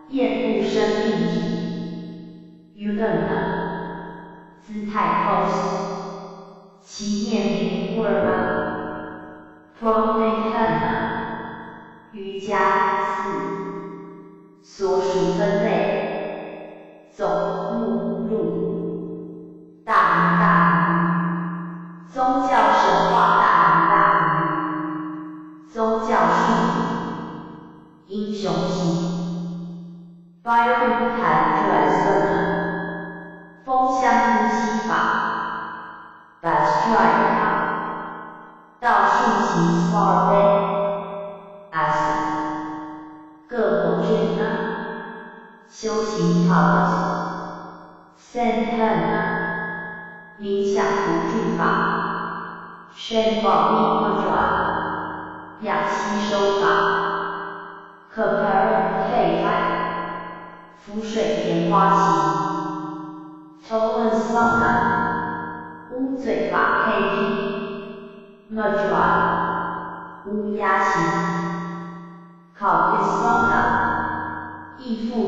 厌恶生命体 Udana 姿态 pose 其面名 Pranayama 瑜伽4所属分类总目录大宗教神话大宗教术语英雄型 Fire 弹转风向呼吸法 Bastrike 道术型 Spartan各国军修行好 Santana 冥想辅助法 Shenbao Mudra 氧吸收法 Kapara 浮水莲花型 Tolasana 乌嘴法 KP Mudra 乌鸦型 Kalpisana 义父